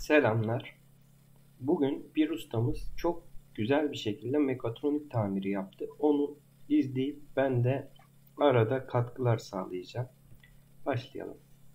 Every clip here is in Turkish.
Selamlar. Bugün bir ustamız çok güzel bir şekilde mekatronik tamiri yaptı. Onu izleyip ben de arada katkılar sağlayacağım. Başlayalım.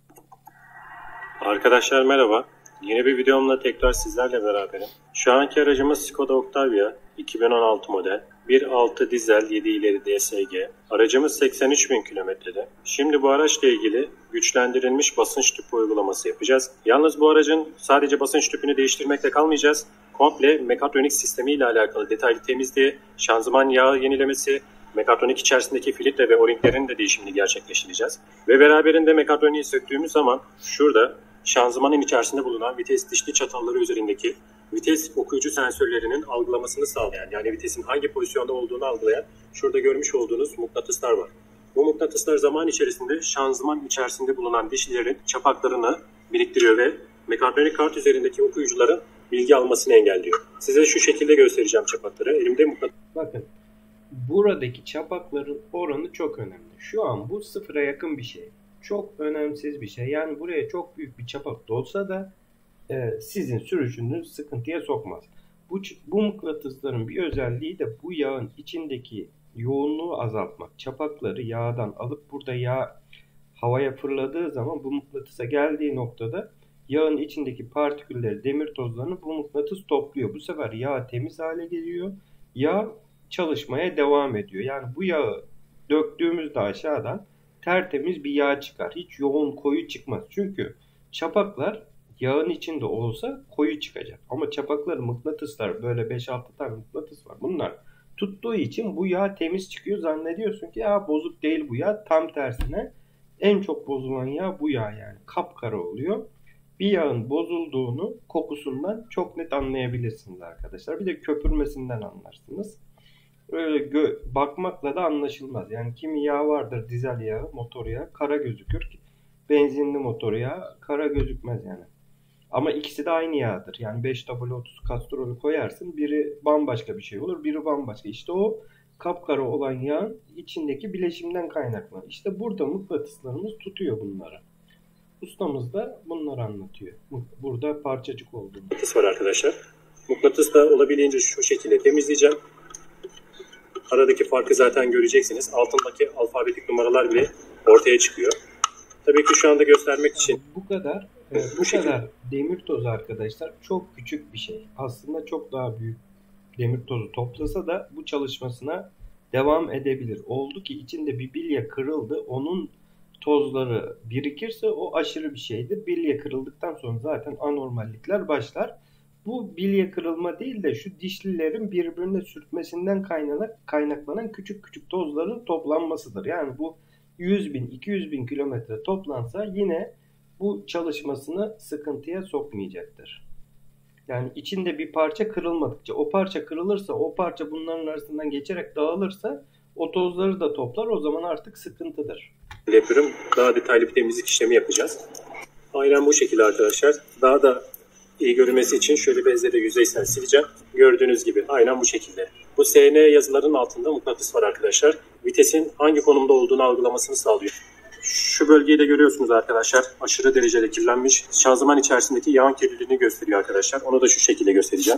Arkadaşlar merhaba. Yeni bir videomla tekrar sizlerle beraberim. Şu anki aracımız Skoda Octavia 2016 model. 1.6 dizel 7 ileri DSG. Aracımız 83.000 kilometrede. Şimdi bu araçla ilgili güçlendirilmiş basınç tüpü uygulaması yapacağız. Yalnız bu aracın sadece basınç tüpünü değiştirmekle kalmayacağız. Komple mekatronik sistemi ile alakalı detaylı temizliği, şanzıman yağı yenilemesi, mekatronik içerisindeki filtre ve o-ringlerin de değişimini gerçekleştireceğiz. Ve beraberinde mekatroniği söktüğümüz zaman şurada şanzımanın içerisinde bulunan vites dişli çatalları üzerindeki vites okuyucu sensörlerinin algılamasını sağlayan, yani vitesin hangi pozisyonda olduğunu algılayan şurada görmüş olduğunuz mıknatıslar var. Bu mıknatıslar zaman içerisinde şanzıman içerisinde bulunan dişlilerin çapaklarını biriktiriyor ve mekatronik kart üzerindeki okuyucuların bilgi almasını engelliyor. Size şu şekilde göstereceğim çapakları. Elimde mıknatıs. Bakın, buradaki çapakların oranı çok önemli. Şu an bu sıfıra yakın bir şey. Çok önemsiz bir şey. Yani buraya çok büyük bir çapak olsa da sizin sürüşünüzü sıkıntıya sokmaz. Bu mıknatısların bir özelliği de bu yağın içindeki yoğunluğu azaltmak. Çapakları yağdan alıp burada yağ havaya fırladığı zaman bu mıknatısa geldiği noktada yağın içindeki partikülleri, demir tozlarını bu mıknatıs topluyor. Bu sefer yağ temiz hale geliyor. Yağ çalışmaya devam ediyor. Yani bu yağı döktüğümüzde aşağıdan tertemiz bir yağ çıkar. Hiç yoğun koyu çıkmaz. Çünkü çapaklar yağın içinde olsa koyu çıkacak. Ama çapakları mıknatıslar, böyle 5-6 tane mıknatıs var. Bunlar tuttuğu için bu yağ temiz çıkıyor. Zannediyorsun ki ya bozuk değil bu yağ. Tam tersine en çok bozulan yağ bu yağ, yani kapkara oluyor. Bir yağın bozulduğunu kokusundan çok net anlayabilirsiniz arkadaşlar. Bir de köpürmesinden anlarsınız. Öyle bakmakla da anlaşılmaz. Yani kimi yağ vardır, dizel yağı, motor yağı kara gözükür. Benzinli motor yağı kara gözükmez yani. Ama ikisi de aynı yağdır. Yani 5W30 kastrolü koyarsın. Biri bambaşka bir şey olur, biri bambaşka. İşte o kapkara olan yağın içindeki bileşimden kaynaklanır. İşte burada mıknatıslarımız tutuyor bunları. Ustamız da bunları anlatıyor. Burada parçacık olduğunu. Mıknatıs var arkadaşlar. Mıknatıs da olabildiğince şu şekilde temizleyeceğim. Aradaki farkı zaten göreceksiniz. Altındaki alfabetik numaralar bile ortaya çıkıyor. Tabii ki şu anda göstermek için bu kadar demir tozu arkadaşlar çok küçük bir şey. Aslında çok daha büyük demir tozu toplasa da bu çalışmasına devam edebilir. Oldu ki içinde bir bilye kırıldı. Onun tozları birikirse o aşırı bir şeydir. Bilye kırıldıktan sonra zaten anormallikler başlar. Bu bilye kırılma değil de şu dişlilerin birbirine sürtmesinden kaynaklanan küçük küçük tozların toplanmasıdır. Yani bu 100.000, 200.000 kilometre toplansa yine bu çalışmasını sıkıntıya sokmayacaktır. Yani içinde bir parça kırılmadıkça, o parça kırılırsa, o parça bunların arasından geçerek dağılırsa o tozları da toplar, o zaman artık sıkıntıdır. Yapıyorum. Daha detaylı bir temizlik işlemi yapacağız. Aynen bu şekilde arkadaşlar. Daha da iyi görünmesi için şöyle bezle de yüzeysel sileceğim. Gördüğünüz gibi aynen bu şekilde. Bu SN yazıların altında mıknatıs var arkadaşlar. Vitesin hangi konumda olduğunu algılamasını sağlıyor. Şu bölgeyi de görüyorsunuz arkadaşlar. Aşırı derecede kirlenmiş. Şanzıman içerisindeki yağın kirliliğini gösteriyor arkadaşlar. Onu da şu şekilde göstereceğim.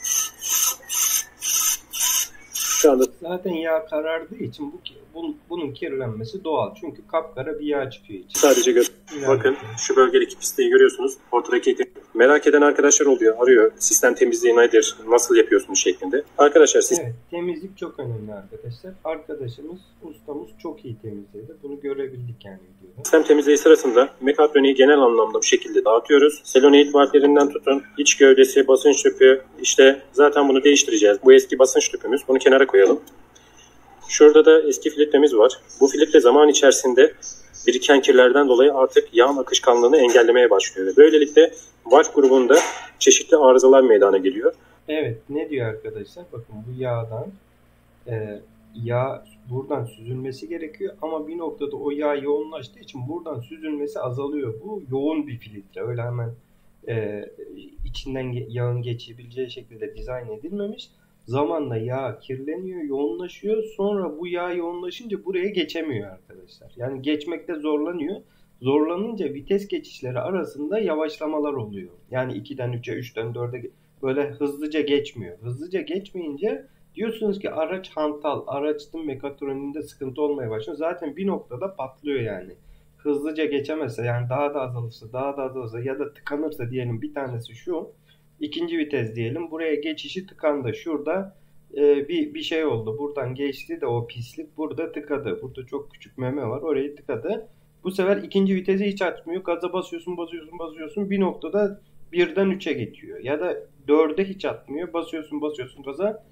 Şu anda zaten yağ karardığı için bunun kirlenmesi doğal. Çünkü kapkara bir yağ çıkıyor içine. Sadece bakın şu bölgedeki pisliği görüyorsunuz. Ortadaki merak eden arkadaşlar oluyor. Arıyor. Sistem temizliği nedir? Nasıl yapıyorsunuz şeklinde. Arkadaşlar evet, temizlik çok önemli arkadaşlar. Ustamız çok iyi temizledi. Bunu görebildik yani videoda. Sistem temizliği sırasında mekatroniği genel anlamda bu şekilde dağıtıyoruz. Selenoid valvlerinden tutun. İç gövdesi, basınç tüpü. İşte zaten bunu değiştireceğiz. Bu eski basınç tüpümüz. Bunu kenara koyalım. Şurada da eski filtremiz var. Bu filtre zaman içerisinde biriken kirlerden dolayı artık yağın akışkanlığını engellemeye başlıyor. Böylelikle valve grubunda çeşitli arızalar meydana geliyor. Evet, ne diyor arkadaşlar? Bakın bu yağdan yağ buradan süzülmesi gerekiyor ama bir noktada o yağ yoğunlaştığı için buradan süzülmesi azalıyor. Bu yoğun bir filtre. Öyle hemen içinden yağın geçebileceği şekilde dizayn edilmemiş. Zamanla yağ kirleniyor, yoğunlaşıyor. Sonra bu yağ yoğunlaşınca buraya geçemiyor arkadaşlar. Yani geçmekte zorlanıyor. Zorlanınca vites geçişleri arasında yavaşlamalar oluyor. Yani 2'den 3'e, 3'ten 4'e böyle hızlıca geçmiyor. Hızlıca geçmeyince diyorsunuz ki araç hantal, araçın mekatroniğinde sıkıntı olmaya başlıyor. Zaten bir noktada patlıyor yani. Hızlıca geçemezse, yani daha da azalırsa, daha da azalırsa ya da tıkanırsa, diyelim bir tanesi şu. İkinci vites diyelim. Buraya geçişi tıkandı. Şurada bir şey oldu. Buradan geçti de o pislik burada tıkadı. Burada çok küçük meme var. Orayı tıkadı. Bu sefer ikinci vitesi hiç açmıyor. Gaza basıyorsun, basıyorsun, basıyorsun. Bir noktada birden 3'e geçiyor. Ya da 4'e hiç atmıyor. Basıyorsun, basıyorsun gaza.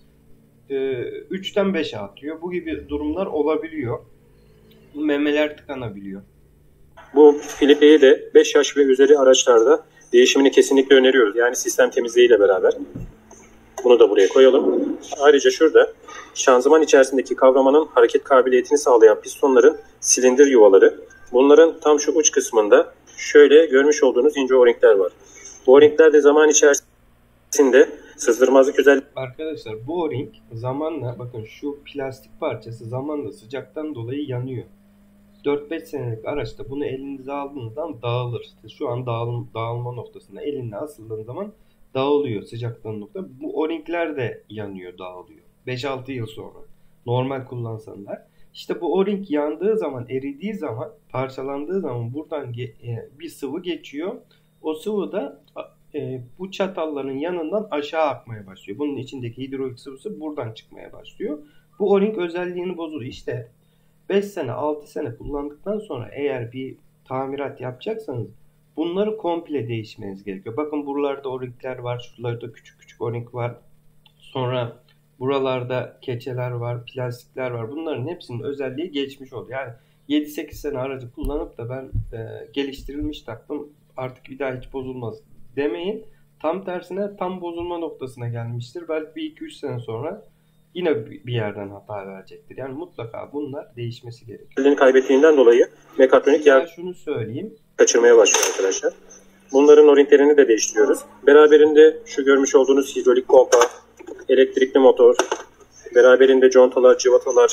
3'ten 5'e atıyor. Bu gibi durumlar olabiliyor. Bu memeler tıkanabiliyor. Bu filtreyi de 5 yaş ve üzeri araçlarda değişimini kesinlikle öneriyoruz. Yani sistem temizliğiyle beraber. Bunu da buraya koyalım. Ayrıca şurada şanzıman içerisindeki kavramanın hareket kabiliyetini sağlayan pistonların silindir yuvaları. Bunların tam şu uç kısmında şöyle görmüş olduğunuz ince o-ringler var. Bu o-ringler de zaman içerisinde sızdırmazlık özelliği. Arkadaşlar bu o-ring zamanla, bakın şu plastik parçası zamanla sıcaktan dolayı yanıyor. 4-5 senelik araçta bunu elinize aldığınızdan dağılır. Şu an dağılma noktasında elinle asıldığın zaman dağılıyor sıcaktan nokta. Bu o-ringler de yanıyor, dağılıyor. 5-6 yıl sonra. Normal kullansanlar. İşte bu o-ring yandığı zaman, eridiği zaman, parçalandığı zaman buradan bir sıvı geçiyor. O sıvı da bu çatalların yanından aşağı akmaya başlıyor. Bunun içindeki hidrolik sıvısı buradan çıkmaya başlıyor. Bu o-ring özelliğini bozuluyor. İşte 5 sene 6 sene kullandıktan sonra eğer bir tamirat yapacaksanız bunları komple değişmeniz gerekiyor. Bakın buralarda o-ringler var. Şuralarda küçük küçük o-ring var. Sonra buralarda keçeler var. Plastikler var. Bunların hepsinin özelliği geçmiş oldu. Yani 7-8 sene aracı kullanıp da ben geliştirilmiş taktım, artık bir daha hiç bozulmaz demeyin. Tam tersine tam bozulma noktasına gelmiştir. Belki bir 2-3 sene sonra yine bir yerden hata verecektir. Yani mutlaka bunlar değişmesi gerekiyor. Kaybettiğinden dolayı mekatronik yer şunu söyleyeyim. Kaçırmaya başlıyor arkadaşlar. Bunların o-ringlerini de değiştiriyoruz. Beraberinde şu görmüş olduğunuz hidrolik pompa, elektrikli motor, beraberinde contalar, cıvatalar,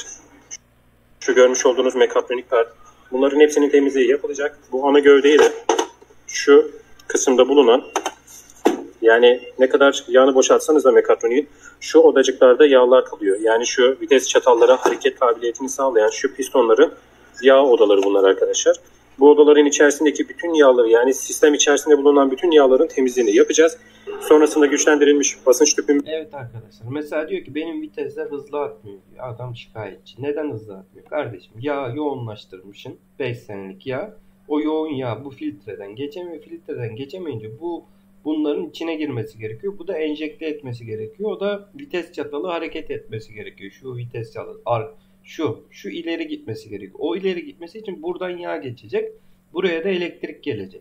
şu görmüş olduğunuz mekatronik part. Bunların hepsinin temizliği yapılacak. Bu ana gövdeyi de şu kısımda bulunan, yani ne kadar yağını boşaltsanız da mekatroniğin şu odacıklarda yağlar kalıyor. Yani şu vites çatallara hareket kabiliyetini sağlayan şu pistonların yağ odaları bunlar arkadaşlar. Bu odaların içerisindeki bütün yağları, yani sistem içerisinde bulunan bütün yağların temizliğini yapacağız. Sonrasında güçlendirilmiş basınç tüpü. Evet arkadaşlar, mesela diyor ki benim vitesler hızlı atmıyor diyor. Adam şikayetçi. Neden hızlı atmıyor? Kardeşim yağ yoğunlaştırmışsın, 5 senelik yağ. O yoğun yağ bu filtreden geçemiyor. Filtreden geçemeyince bunların içine girmesi gerekiyor. Bu da enjekte etmesi gerekiyor. O da vites çatalı hareket etmesi gerekiyor. Şu vites çatalı şu ileri gitmesi gerekiyor. O ileri gitmesi için buradan yağ geçecek. Buraya da elektrik gelecek.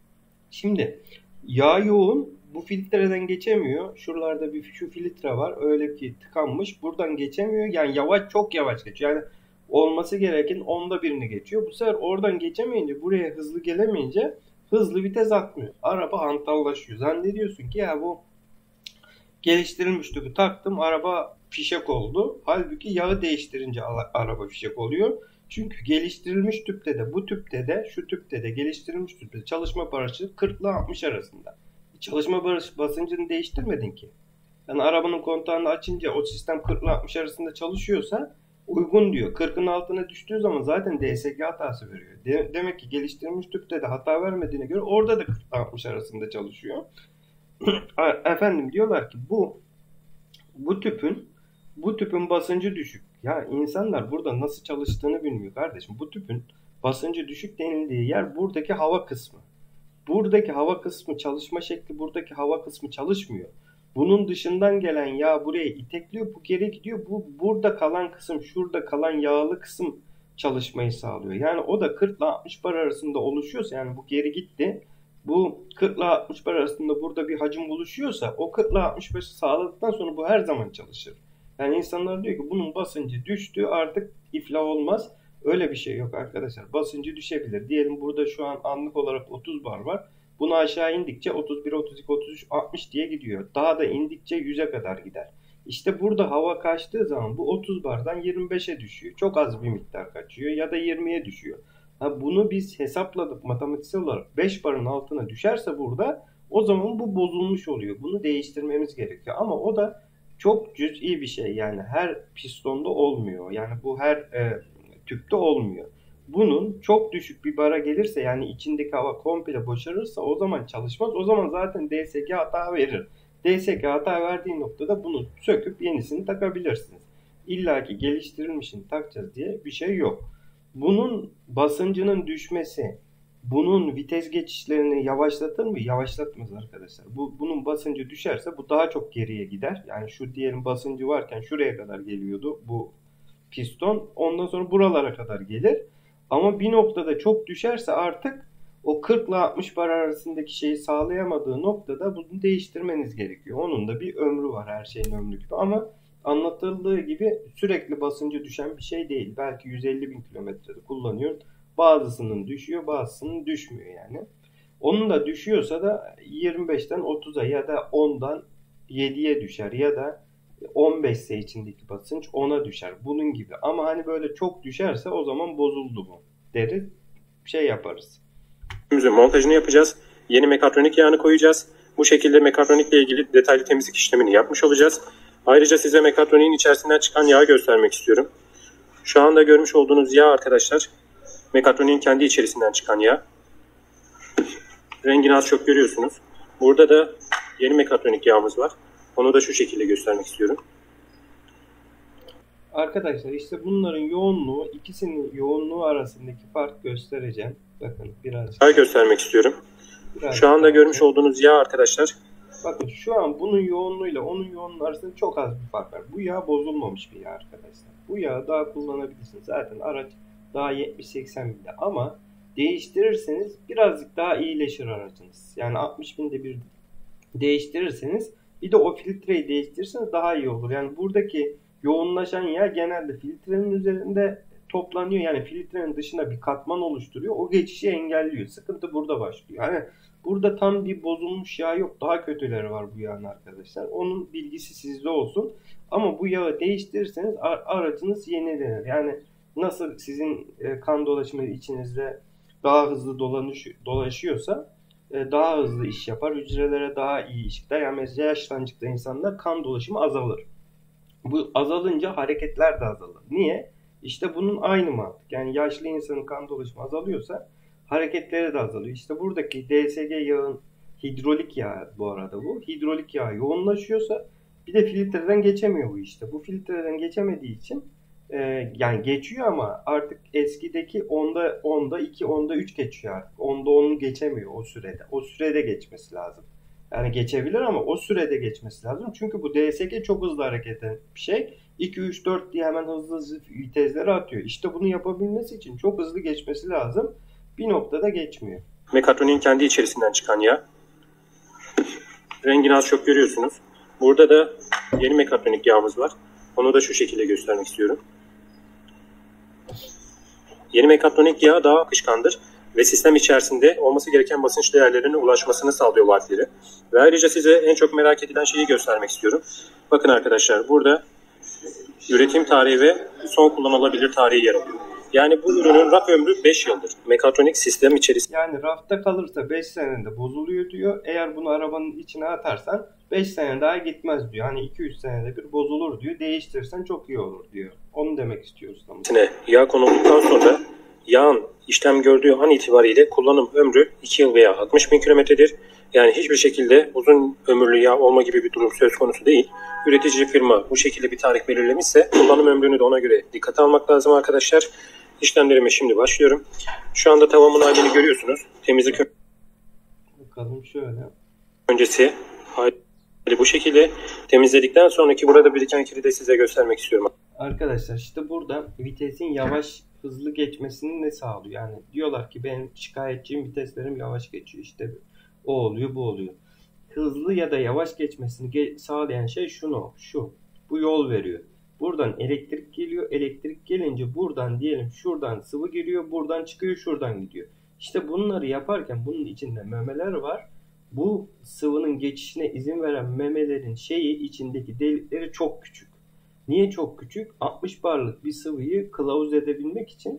Şimdi yağ yoğun, bu filtreden geçemiyor. Şuralarda şu filtre var. Öyle ki tıkanmış. Buradan geçemiyor. Yani çok yavaş geçiyor. Yani olması gereken 1/10'ını geçiyor. Bu sefer oradan geçemeyince, buraya hızlı gelemeyince hızlı vites atmıyor. Araba hantallaşıyor. Zannediyorsun ki ya bu geliştirilmiş tüpü taktım, araba fişek oldu. Halbuki yağı değiştirince araba fişek oluyor. Çünkü geliştirilmiş tüpte de, bu tüpte de, şu tüpte de, geliştirilmiş tüpte de çalışma barışı 40 ile 60 arasında. Çalışma basıncını değiştirmedin ki. Yani arabanın kontağını açınca o sistem 40 ile 60 arasında çalışıyorsa uygun diyor. 40'ın altına düştüğü zaman zaten DSG hatası veriyor. Demek ki geliştirilmiş tüpte de hata vermediğine göre orada da 40 ile 60 arasında çalışıyor. Efendim diyorlar ki bu tüpün basıncı düşük. Ya insanlar burada nasıl çalıştığını bilmiyor kardeşim. Bu tüpün basıncı düşük denildiği yer buradaki hava kısmı. Buradaki hava kısmı çalışma şekli, buradaki hava kısmı çalışmıyor. Bunun dışından gelen yağ buraya itekliyor, bu geri gidiyor. Bu burada kalan kısım, şurada kalan yağlı kısım çalışmayı sağlıyor. Yani o da 40 ile 60 bar arasında oluşuyorsa, yani bu geri gitti. Bu 40 ile 60 bar arasında burada bir hacim oluşuyorsa, o 40 ile 65'i sağladıktan sonra bu her zaman çalışır. Yani insanlar diyor ki bunun basıncı düştü, artık iflah olmaz. Öyle bir şey yok arkadaşlar. Basıncı düşebilir. Diyelim burada şu an anlık olarak 30 bar var. Bunu aşağı indikçe 31, 32, 33, 60 diye gidiyor. Daha da indikçe 100'e kadar gider. İşte burada hava kaçtığı zaman bu 30 bardan 25'e düşüyor. Çok az bir miktar kaçıyor ya da 20'ye düşüyor. Ha, bunu biz hesapladık matematiksel olarak 5 barın altına düşerse burada o zaman bu bozulmuş oluyor. Bunu değiştirmemiz gerekiyor. Ama o da çok cüz'i bir şey. Yani her pistonda olmuyor. Yani bu her tüpte olmuyor. Bunun çok düşük bir bara gelirse, yani içindeki hava komple boşalırsa, o zaman çalışmaz. O zaman zaten DSG hata verir. DSG hata verdiği noktada bunu söküp yenisini takabilirsiniz. İlla ki geliştirilmişini takacağız diye bir şey yok. Bunun basıncının düşmesi bunun vites geçişlerini yavaşlatır mı? Yavaşlatmaz arkadaşlar. Bunun basıncı düşerse bu daha çok geriye gider. Yani şu diyelim basıncı varken şuraya kadar geliyordu bu piston. Ondan sonra buralara kadar gelir. Ama bir noktada çok düşerse artık o 40 ile 60 bar arasındaki şeyi sağlayamadığı noktada bunu değiştirmeniz gerekiyor. Onun da bir ömrü var, her şeyin ömrü gibi. Ama anlatıldığı gibi sürekli basıncı düşen bir şey değil. Belki 150 bin kilometrede kullanıyor. Bazısının düşüyor, bazısının düşmüyor yani. Onun da düşüyorsa da 25'ten 30'a ya da 10'dan 7'ye düşer ya da 15 ise içindeki basınç 10'a düşer. Bunun gibi. Ama hani böyle çok düşerse o zaman bozuldu bu deriz. Şey yaparız. Montajını yapacağız. Yeni mekatronik yağını koyacağız. Bu şekilde mekatronikle ilgili detaylı temizlik işlemini yapmış olacağız. Ayrıca size mekatroniğin içerisinden çıkan yağı göstermek istiyorum. Şu anda görmüş olduğunuz yağ arkadaşlar, mekatroniğin kendi içerisinden çıkan yağ. Rengini az çok görüyorsunuz. Burada da yeni mekatronik yağımız var. Onu da şu şekilde göstermek istiyorum. Arkadaşlar işte bunların yoğunluğu, ikisinin yoğunluğu arasındaki fark göstereceğim. Bakın birazcık daha göstermek istiyorum. Şu anda görmüş olduğunuz yağ arkadaşlar. Bakın şu an bunun yoğunluğuyla onun yoğunluğu arasında çok az bir fark var. Bu yağ bozulmamış bir yağ arkadaşlar. Bu yağı daha kullanabilirsiniz. Zaten araç daha 70-80 binde ama değiştirirseniz birazcık daha iyileşir aracınız. Yani 60 binde bir değiştirirseniz, bir de o filtreyi değiştirirseniz daha iyi olur. Yani buradaki yoğunlaşan yağ genelde filtrenin üzerinde toplanıyor. Yani filtrenin dışına bir katman oluşturuyor. O geçişi engelliyor. Sıkıntı burada başlıyor. Yani burada tam bir bozulmuş yağ yok. Daha kötüleri var bu yağın arkadaşlar. Onun bilgisi sizde olsun. Ama bu yağı değiştirirseniz aracınız yenilenir. Yani nasıl sizin kan dolaşımı içinizde daha hızlı dolaşıyorsa daha hızlı iş yapar. Hücrelere daha iyi iş gider. Yani mesela yaşlandıkça insanlar kan dolaşımı azalır. Bu azalınca hareketler de azalır. Niye? İşte bunun aynı mantık. Yani yaşlı insanın kan dolaşımı azalıyorsa hareketleri de azalıyor. İşte buradaki DSG yağın hidrolik yağ bu arada bu. Hidrolik yağ yoğunlaşıyorsa bir de filtreden geçemiyor bu işte. Bu filtreden geçemediği için yani geçiyor ama artık eskideki 10'da 2, 10'da 3 geçiyor artık. 10'da 10'u geçemiyor o sürede. O sürede geçmesi lazım. Yani geçebilir ama o sürede geçmesi lazım. Çünkü bu DSG çok hızlı hareket eden bir şey. 2, 3, 4 diye hemen hızlı vitesleri atıyor. İşte bunu yapabilmesi için çok hızlı geçmesi lazım. Bir noktada geçmiyor. Mekatroniğin kendi içerisinden çıkan yağ. Rengini az çok görüyorsunuz. Burada da yeni mekatronik yağımız var. Onu da şu şekilde göstermek istiyorum. Yeni mekatronik yağ daha akışkandır ve sistem içerisinde olması gereken basınç değerlerine ulaşmasını sağlıyor valfleri. Ve ayrıca size en çok merak edilen şeyi göstermek istiyorum. Bakın arkadaşlar, burada üretim tarihi ve son kullanılabilir tarihi yer alıyor. Yani bu ürünün raf ömrü 5 yıldır. Mekatronik sistem içerisinde. Yani rafta kalırsa 5 senede bozuluyor diyor. Eğer bunu arabanın içine atarsan 5 sene daha gitmez diyor. Hani 2-3 senede bir bozulur diyor. Değiştirirsen çok iyi olur diyor. Onu demek istiyoruz. Yağ konulduktan sonra yağın işlem gördüğü an itibariyle kullanım ömrü 2 yıl veya 60 bin kilometredir. Yani hiçbir şekilde uzun ömürlü yağ olma gibi bir durum söz konusu değil. Üretici firma bu şekilde bir tarih belirlemişse kullanım ömrünü de ona göre dikkate almak lazım arkadaşlar. İşlemlerime şimdi başlıyorum. Şu anda tavamın halini görüyorsunuz. Temizlik bakalım şöyle. Öncesi hali bu şekilde. Temizledikten sonraki burada biriken kiri de size göstermek istiyorum. Arkadaşlar işte burada vitesin yavaş hızlı geçmesini ne sağlıyor? Yani diyorlar ki benim şikayetçiyim, viteslerim yavaş geçiyor. İşte o oluyor, bu oluyor. Hızlı ya da yavaş geçmesini sağlayan şey şu. Bu yol veriyor. Buradan elektrik geliyor. Elektrik gelince buradan diyelim şuradan sıvı giriyor. Buradan çıkıyor, şuradan gidiyor. İşte bunları yaparken bunun içinde memeler var. Bu sıvının geçişine izin veren memelerin içindeki delikleri çok küçük. Niye çok küçük? 60 barlık bir sıvıyı kılavuz edebilmek için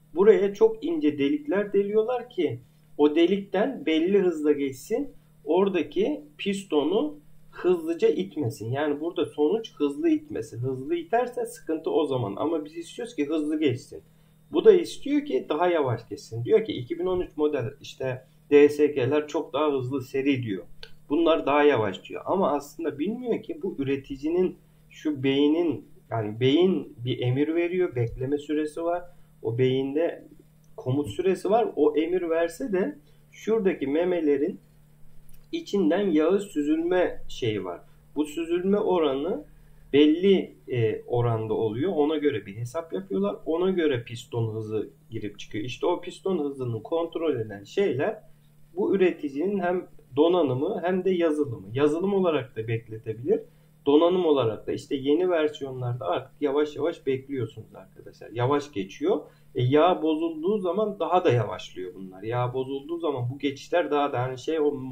buraya çok ince delikler deliyorlar ki o delikten belli hızla geçsin. Oradaki pistonu hızlıca itmesin. Yani burada sonuç hızlı itmesi. Hızlı iterse sıkıntı o zaman. Ama biz istiyoruz ki hızlı geçsin. Bu da istiyor ki daha yavaş geçsin. Diyor ki 2013 model işte DSG'ler çok daha hızlı seri diyor. Bunlar daha yavaş diyor. Ama aslında bilmiyor ki bu üreticinin şu beynin, yani beyin bir emir veriyor. Bekleme süresi var. O beyinde komut süresi var. O emir verse de şuradaki memelerin içinden yağı süzülme şeyi var. Bu süzülme oranı belli oranda oluyor. Ona göre bir hesap yapıyorlar. Ona göre piston hızı girip çıkıyor. İşte o piston hızını kontrol eden şeyler bu üreticinin hem donanımı hem de yazılımı. Yazılım olarak da bekletebilir. Donanım olarak da işte yeni versiyonlarda artık yavaş yavaş bekliyorsunuz arkadaşlar. Yavaş geçiyor. Yağ bozulduğu zaman daha da yavaşlıyor bunlar. Yağ bozulduğu zaman bu geçişler daha da hani o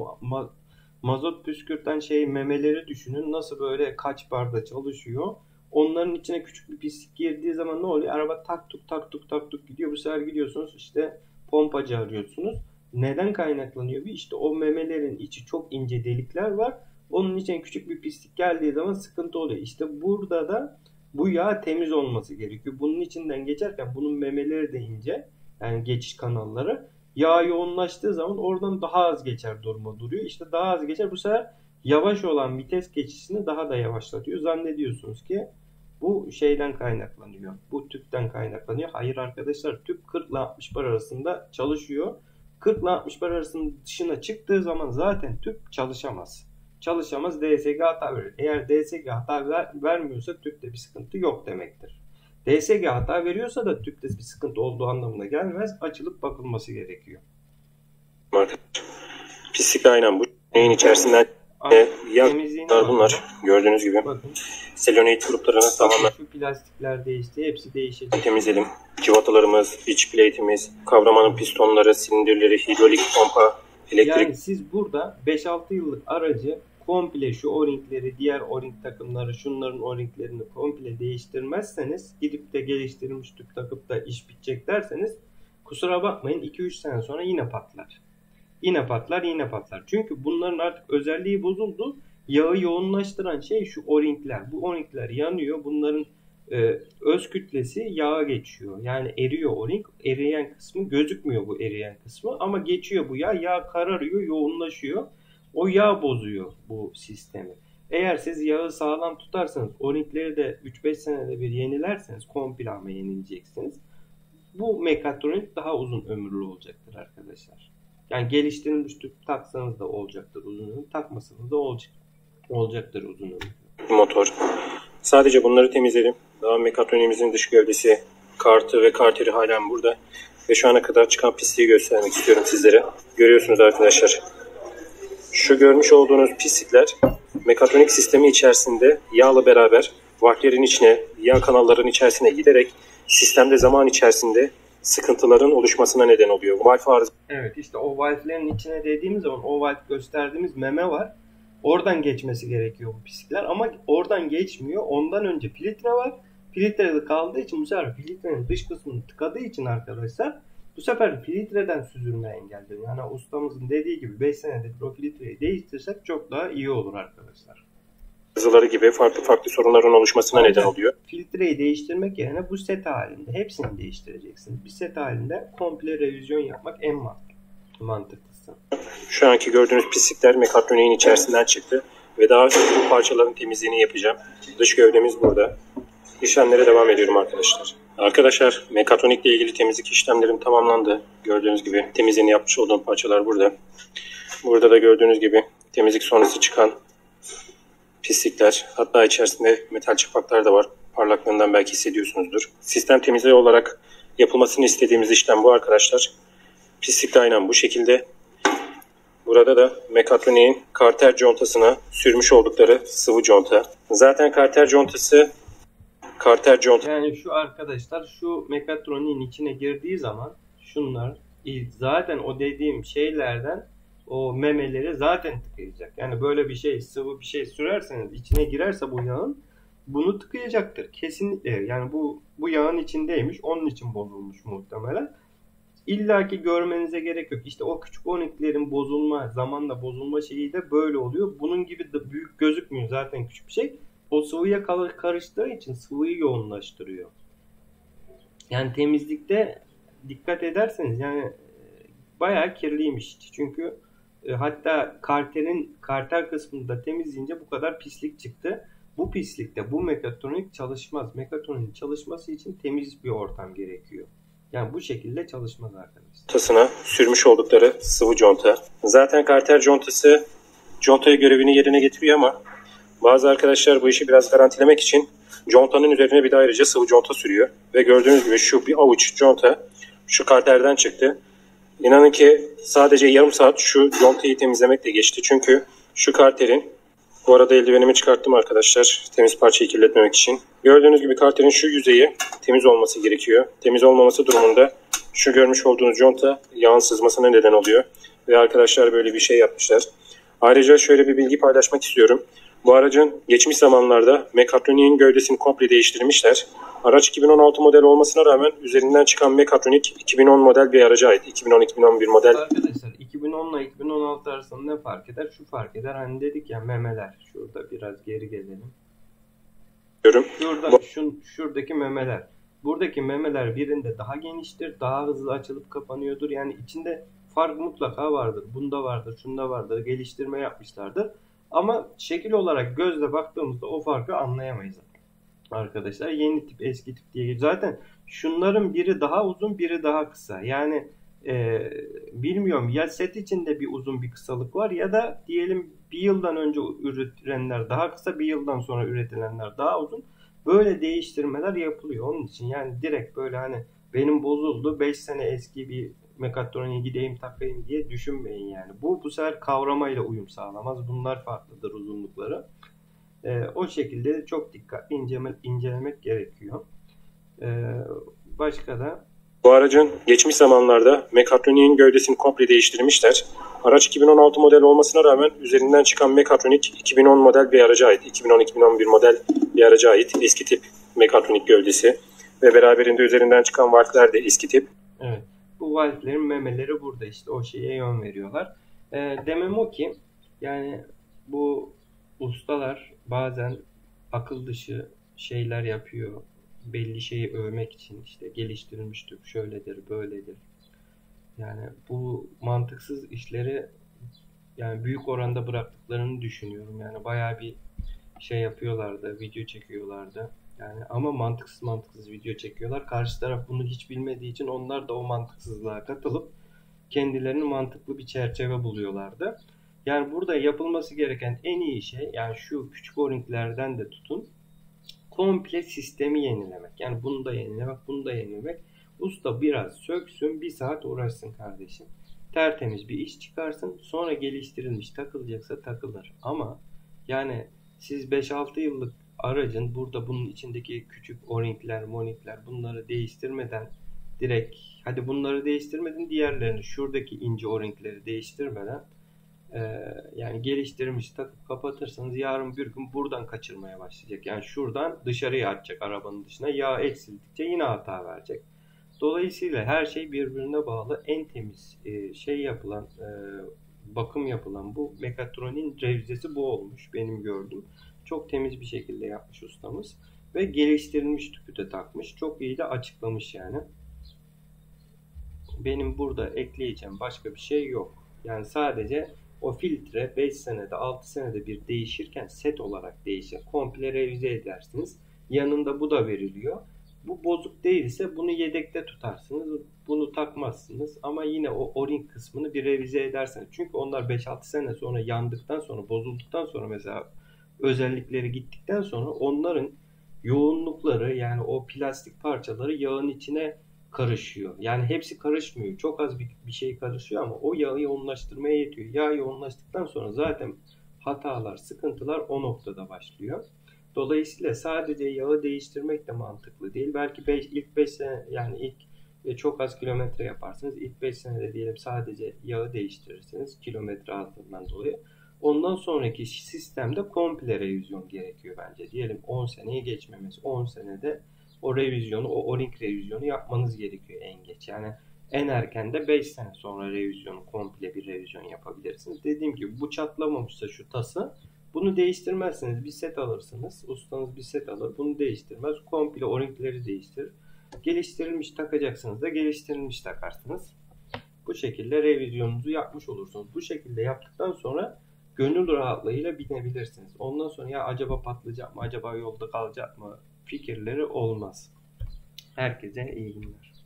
mazot püskürten memeleri düşünün. Nasıl böyle kaç barda çalışıyor. Onların içine küçük bir pislik girdiği zaman ne oluyor? Araba tak tuk tak tuk tak tuk gidiyor. Bu sefer gidiyorsunuz işte pompacı arıyorsunuz. Neden kaynaklanıyor? İşte o memelerin içi çok ince delikler var. Onun içine küçük bir pislik geldiği zaman sıkıntı oluyor. İşte burada da bu yağ temiz olması gerekiyor. Bunun içinden geçerken bunun memeleri de ince. Yani geçiş kanalları. Yağ yoğunlaştığı zaman oradan daha az geçer duruma duruyor. İşte daha az geçer. Bu sefer yavaş olan vites geçişini daha da yavaşlatıyor. Zannediyorsunuz ki bu şeyden kaynaklanıyor. Bu tüpten kaynaklanıyor. Hayır arkadaşlar, tüp 40 ile 60 bar arasında çalışıyor. 40 ile 60 bar arasının dışına çıktığı zaman zaten tüp çalışamaz. Çalışamaz, DSG hata verir. Eğer DSG hata vermiyorsa tüpte bir sıkıntı yok demektir. DSG hata veriyorsa da tüpte bir sıkıntı olduğu anlamına gelmez. Açılıp bakılması gerekiyor. Pislik aynen bu neyin içerisinden yağlar bunlar. Gördüğünüz gibi. Bakın. Selenoid gruplarını tamamen şu plastikler değişti. Hepsi değişecek. Temizledim. Civatalarımız, iç plate'imiz, kavramanın pistonları, silindirleri, hidrolik pompa, elektrik. Yani siz burada 5-6 yıllık aracı komple şu o-ringleri, diğer o-ring takımları, şunların o-ringlerini komple değiştirmezseniz, gidip de geliştirilmiş tüp takıp da iş bitecek derseniz, kusura bakmayın 2-3 sene sonra yine patlar. Yine patlar. Çünkü bunların artık özelliği bozuldu. Yağı yoğunlaştıran şey şu o-ringler. Bu o-ringler yanıyor. Bunların öz kütlesi yağa geçiyor. Yani eriyor o-ring. Eriyen kısmı gözükmüyor, bu eriyen kısmı. Ama geçiyor bu yağ. Yağ kararıyor, yoğunlaşıyor. O yağ bozuyor bu sistemi. Eğer siz yağı sağlam tutarsanız, o-ringleri de 3-5 senede bir yenilerseniz, komple ama yenileyeceksiniz. Bu mekatronik daha uzun ömürlü olacaktır arkadaşlar. Yani geliştirilmiş tüp taksanız da olacaktır uzun ömür, takmasanız da olacaktır uzun ömür. Motor. Sadece bunları temizledim. Daha mekatroniğimizin dış gövdesi, kartı ve karteri halen burada. Ve şu ana kadar çıkan pisliği göstermek istiyorum sizlere. Görüyorsunuz arkadaşlar. Şu görmüş olduğunuz pislikler mekatronik sistemi içerisinde yağla beraber valflerin içine, yağ kanallarının içerisine giderek sistemde zaman içerisinde sıkıntıların oluşmasına neden oluyor. Valve arızası. Evet, işte o valflerin içine dediğimiz zaman o valf gösterdiğimiz meme var. Oradan geçmesi gerekiyor bu pislikler ama oradan geçmiyor. Ondan önce filtre var. Filtrede kaldığı için bu sefer filtrenin dış kısmını tıkadığı için arkadaşlar bu sefer filtreden süzülme engelliyor. Yani ustamızın dediği gibi 5 senede o filtreyi değiştirsek çok daha iyi olur arkadaşlar. Arızaları gibi farklı sorunların oluşmasına neden oluyor. Filtreyi değiştirmek yerine bu set halinde hepsini değiştireceksiniz. Bir set halinde komple revizyon yapmak en mantıklısı. Şu anki gördüğünüz pislikler mekatroniğin içerisinden çıktı ve daha bu parçaların temizliğini yapacağım. Dış gövdemiz burada. İşlemlere devam ediyorum arkadaşlar. Arkadaşlar, mekatronikle ilgili temizlik işlemlerim tamamlandı. Gördüğünüz gibi temizliğini yapmış olduğum parçalar burada. Burada da gördüğünüz gibi temizlik sonrası çıkan pislikler, hatta içerisinde metal çıpaklar da var. Parlaklığından belki hissediyorsunuzdur. Sistem temizliği olarak yapılmasını istediğimiz işlem bu arkadaşlar. Pislik de aynen bu şekilde. Burada da mekatroniğin karter contasına sürmüş oldukları sıvı conta. Zaten karter conta yani şu arkadaşlar, şu mekatroniğin içine girdiği zaman şunlar zaten o dediğim şeylerden o memeleri zaten tıkayacak. Yani böyle bir şey, sıvı bir şey sürerseniz, içine girerse bu yağın bunu tıkayacaktır. Kesinlikle. Yani bu yağın içindeymiş. Onun için bozulmuş muhtemelen. İlla ki görmenize gerek yok. İşte o küçük O-ringlerin bozulma, zamanla bozulma şeyi de böyle oluyor. Bunun gibi de büyük gözükmüyor zaten küçük bir şey. O sıvıya karıştığı için sıvıyı yoğunlaştırıyor. Yani temizlikte dikkat ederseniz yani bayağı kirliymiş. Çünkü hatta karter kısmında temizleyince bu kadar pislik çıktı. Bu pislikte bu mekatronik çalışmaz. Mekatroniğin çalışması için temiz bir ortam gerekiyor. Yani bu şekilde çalışmaz arkadaşlar. Contasına sürmüş oldukları sıvı conta. Zaten karter contası contayı görevini yerine getiriyor ama bazı arkadaşlar bu işi biraz garantilemek için contanın üzerine bir de ayrıca sıvı conta sürüyor. Ve gördüğünüz gibi şu bir avuç conta şu karterden çıktı. İnanın ki sadece yarım saat şu contayı temizlemekle geçti. Çünkü şu karterin, bu arada eldivenimi çıkarttım arkadaşlar temiz parçayı kirletmemek için. Gördüğünüz gibi karterin şu yüzeyi temiz olması gerekiyor. Temiz olmaması durumunda şu görmüş olduğunuz conta yağın sızmasına neden oluyor. Ve arkadaşlar böyle bir şey yapmışlar. Ayrıca şöyle bir bilgi paylaşmak istiyorum. Bu aracın geçmiş zamanlarda mekatroniğin gövdesini komple değiştirmişler. Araç 2016 model olmasına rağmen üzerinden çıkan mekatronik 2010 model bir araca ait. 2010-2011 model. Arkadaşlar 2010 ile 2016 arasında ne fark eder? Şu fark eder. Hani dedik ya memeler. Şurada biraz geri gelelim. Şuradaki memeler. Buradaki memeler birinde daha geniştir. Daha hızlı açılıp kapanıyordur. Yani içinde fark mutlaka vardır. Bunda vardır, şunda vardır. Geliştirme yapmışlardır. Ama şekil olarak gözle baktığımızda o farkı anlayamayız arkadaşlar. Yeni tip, eski tip diye. Zaten şunların biri daha uzun, biri daha kısa. Yani bilmiyorum ya set içinde bir uzun bir kısalık var ya da diyelim bir yıldan önce üretilenler daha kısa, bir yıldan sonra üretilenler daha uzun. Böyle değiştirmeler yapılıyor. Onun için yani direkt böyle hani benim bozuldu 5 sene eski bir mekatroniğe gideyim takayım diye düşünmeyin yani. Bu sefer kavramayla uyum sağlamaz. Bunlar farklıdır uzunlukları. O şekilde çok dikkatli incelemek gerekiyor. Başka da bu aracın geçmiş zamanlarda mekatroniğin gövdesini komple değiştirmişler. Araç 2016 model olmasına rağmen üzerinden çıkan mekatronik 2010 model bir araca ait. 2010-2011 model bir araca ait. Eski tip mekatronik gövdesi ve beraberinde üzerinden çıkan valfler de eski tip. Evet. Bu valflerin memeleri burada işte o şeye yön veriyorlar. Demem o ki yani bu ustalar bazen akıl dışı şeyler yapıyor. Belli şeyi övmek için işte geliştirilmiş tüp şöyledir, böyledir. Yani bu mantıksız işleri yani büyük oranda bıraktıklarını düşünüyorum. Yani bayağı bir şey yapıyorlardı, video çekiyorlardı. Yani ama mantıksız video çekiyorlar. Karşı taraf bunu hiç bilmediği için onlar da o mantıksızlığa katılıp kendilerini mantıklı bir çerçeve buluyorlardı. Yani burada yapılması gereken en iyi şey yani şu küçük O-ringlerden de tutun komple sistemi yenilemek. Yani bunu da yenilemek, bunu da yenilemek. Usta biraz söksün, bir saat uğraşsın kardeşim. Tertemiz bir iş çıkarsın. Sonra geliştirilmiş takılacaksa takılır. Ama yani siz 5-6 yıllık aracın burada bunun içindeki küçük O-ringler, moningler bunları değiştirmeden direkt hadi bunları değiştirmedin diğerlerini şuradaki ince O-ringleri değiştirmeden yani geliştirmiş takıp kapatırsanız yarın bir gün buradan kaçırmaya başlayacak. Yani şuradan dışarıya atacak arabanın dışına. Yağ eksildikçe yine hata verecek. Dolayısıyla her şey birbirine bağlı. En temiz şey yapılan bakım yapılan bu mekatronin revizesi bu olmuş benim gördüğüm. Çok temiz bir şekilde yapmış ustamız. Ve geliştirilmiş tüpü de takmış. Çok iyi de açıklamış yani. Benim burada ekleyeceğim başka bir şey yok. Yani sadece o filtre 5 senede 6 senede bir değişirken set olarak değişir. Komple revize edersiniz. Yanında bu da veriliyor. Bu bozuk değilse bunu yedekte tutarsınız. Bunu takmazsınız. Ama yine o O-ring kısmını bir revize edersiniz. Çünkü onlar 5-6 sene sonra yandıktan sonra bozulduktan sonra mesela özellikleri gittikten sonra onların yoğunlukları yani o plastik parçaları yağın içine karışıyor. Yani hepsi karışmıyor. Çok az bir şey karışıyor ama o yağı yoğunlaştırmaya yetiyor. Yağ yoğunlaştıktan sonra zaten hatalar, sıkıntılar o noktada başlıyor. Dolayısıyla sadece yağı değiştirmek de mantıklı değil. Belki ilk 5 sene yani çok az kilometre yaparsınız. İlk 5 senede diyelim sadece yağı değiştirirsiniz kilometre azlığından dolayı. Ondan sonraki sistemde komple revizyon gerekiyor bence. Diyelim 10 seneyi geçmemesi. 10 senede o revizyonu, o O-Ring revizyonu yapmanız gerekiyor en geç. Yani en erken de 5 sene sonra revizyonu, komple bir revizyon yapabilirsiniz. Dediğim gibi bu çatlamamışsa şu tası, bunu değiştirmezsiniz. Bir set alırsınız. Ustanız bir set alır. Bunu değiştirmez. Komple O-Ring'leri değiştirir. Geliştirilmiş takacaksınız da geliştirilmiş takarsınız. Bu şekilde revizyonunuzu yapmış olursunuz. Bu şekilde yaptıktan sonra gönül rahatlığıyla binebilirsiniz. Ondan sonra ya acaba patlayacak mı, acaba yolda kalacak mı fikirleri olmaz. Herkese iyi günler.